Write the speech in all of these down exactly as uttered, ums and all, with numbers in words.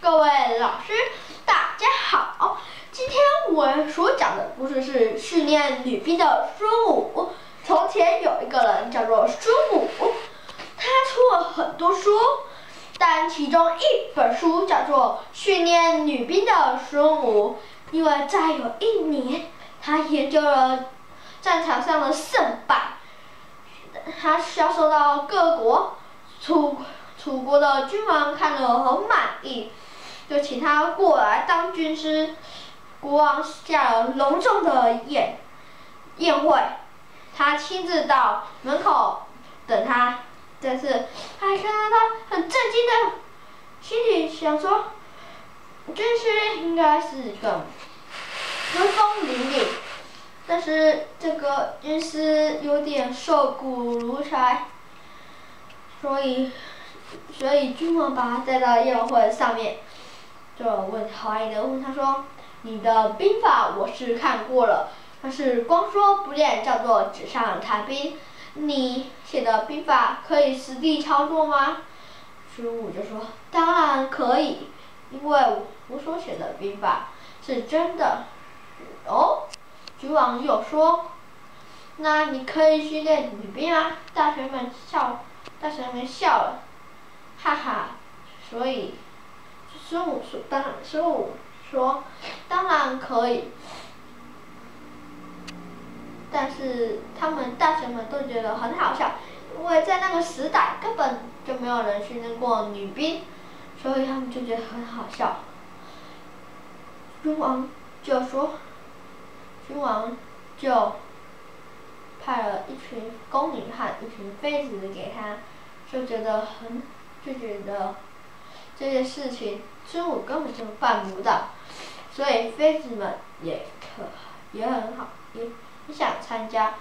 各位老师，大家好。今天我所讲的故事是训练女兵的孙武。从前有一个人叫做孙武，他出了很多书，但其中一本书叫做《训练女兵的孙武》，因为在有一年，他研究了战场上的胜败，他销售到各国，楚楚国的君王看了很满意，就请他过来当军师。国王下了隆重的宴宴会，他亲自到门口等他，但是还看到他很震惊的，心里想说，军师应该是一个威风凛凛，但是这个军师有点瘦骨如柴，所以所以君王把他带到宴会上面，就问怀疑的问他说。你的兵法我是看过了，但是光说不练叫做纸上谈兵。你写的兵法可以实地操作吗？孙武就说：“当然可以，因为我所写的兵法是真的。”哦，君王又说：“那你可以训练女兵啊！”大臣们笑，大臣们笑了，哈哈。所以孙武说：“当然，孙武。”说当然可以，但是他们大臣们都觉得很好笑，因为在那个时代根本就没有人训练过女兵，所以他们就觉得很好笑。君王就说，君王就派了一群宫女和一群妃子给他，就觉得很就觉得这件事情孙武根本就办不到。所以妃子们也可也很好，也也想参加。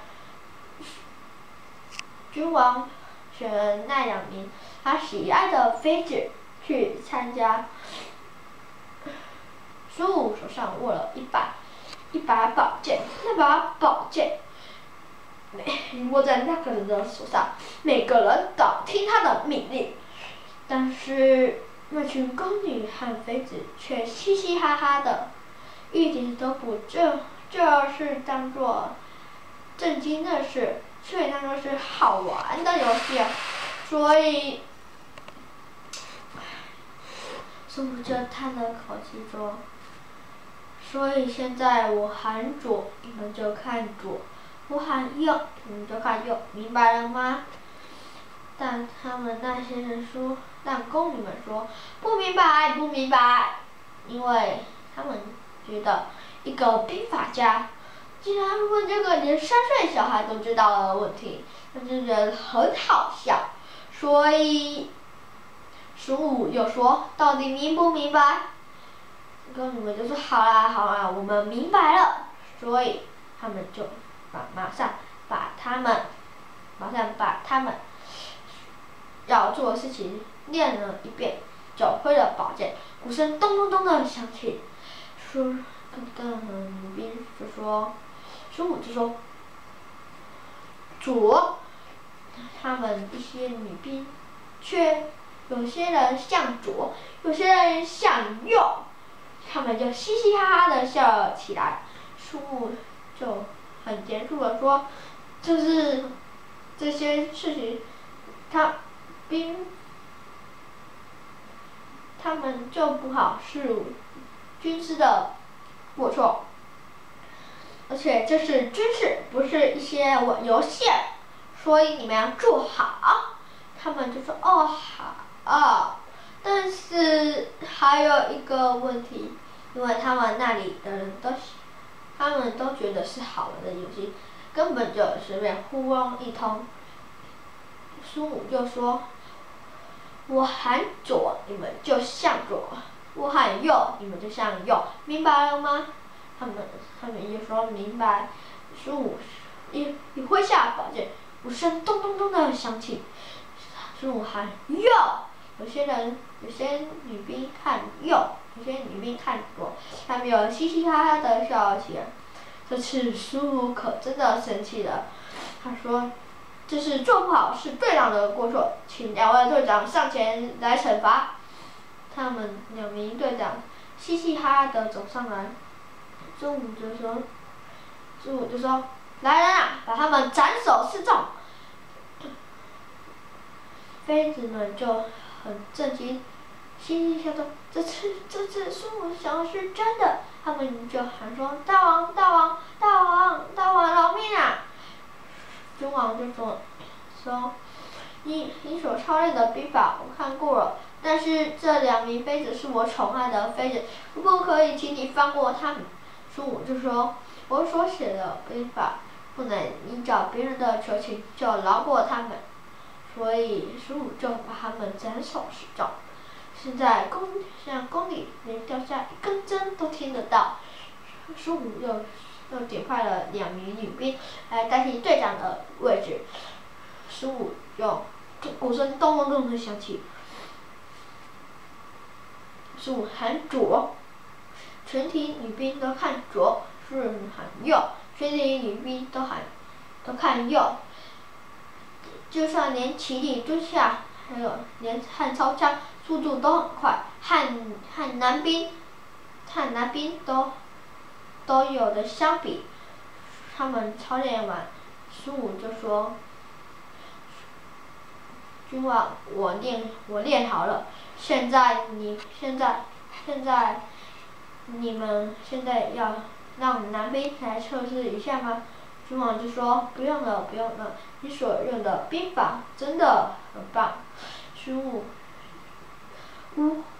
君王选了那两名他喜爱的妃子去参加。孙武手上握了一把一把宝剑，那把宝剑握在那个人的手上，每个人都听他的命令，但是。那群宫女和妃子却嘻嘻哈哈的，一点都不这这是当做正经的事，却当作是好玩的游戏，所以，孙武就叹了口气说：“所以现在我喊左，你们就看左；我喊右，你们就看右，明白了吗？”但他们那些人说，但宫女们说不明白，不明白，因为他们觉得一个兵法家竟然问这个连三岁小孩都知道的问题，他就觉得很好笑。所以孙武又说：“到底明不明白？”宫女们就说：“好啦，好啦，我们明白了。”所以他们就马马上把他们，马上把他们。要做的事情练了一遍，就挥了宝剑，鼓声咚咚咚的响起。说，那个女兵就说，孙武就说，左。他们一些女兵，却有些人向左，有些人向右，他们就嘻嘻哈哈的笑了起来。孙武就很严肃的说，就是这些事情，他。兵，他们就不好是军师的过错，而且这是军事，不是一些游戏，所以你们要做好。他们就说哦好哦，但是还有一个问题，因为他们那里的人都，他们都觉得是好玩的游戏，根本就随便糊弄一通。孙武就说。我喊左，你们就向左；我喊右，你们就向右，明白了吗？他们他们就说明白。孙武一一挥下宝剑，鼓声咚咚咚的响起。孙武喊右，有些人有些女兵看右，有些女兵看左，他们有嘻嘻哈哈的笑起来。这次孙武可真的生气了，他说。这是做不好是队长的过错，请两位队长上前来惩罚。 他们两名队长嘻嘻哈哈的走上来。孙武就说：“孙武就说，来人啊，把他们斩首示众。”妃子们就很震惊，嘻嘻笑说：“这次这次孙武讲的是真的。”他们就喊说：“大王大王大王大王饶命啊！”君王就说：“说，你你所操练的兵法我看过了，但是这两名妃子是我宠爱的妃子，如果可以，请你放过他们。”孙武就说：“我所写的兵法不能依照别人的求情就饶过他们，所以孙武就把他们斩首示众。现在宫现在宫里连掉下一根针都听得到。”孙武又又点派了两名女兵来代替队长的位置。孙武就鼓声咚咚咚的响起，孙武喊左。全体女兵都看左，孙武喊右，全体女兵都喊都看右。就算连起立蹲下，还有连汉操枪，速度都很快。汉汉男兵，汉男兵都都有的相比，他们操练完，孙武就说：“君王，我练我练好了，现在你现在现在。”你们现在要让男兵来测试一下吗？君王就说：“不用了，不用了，你所用的兵法真的很棒。”孙武，呜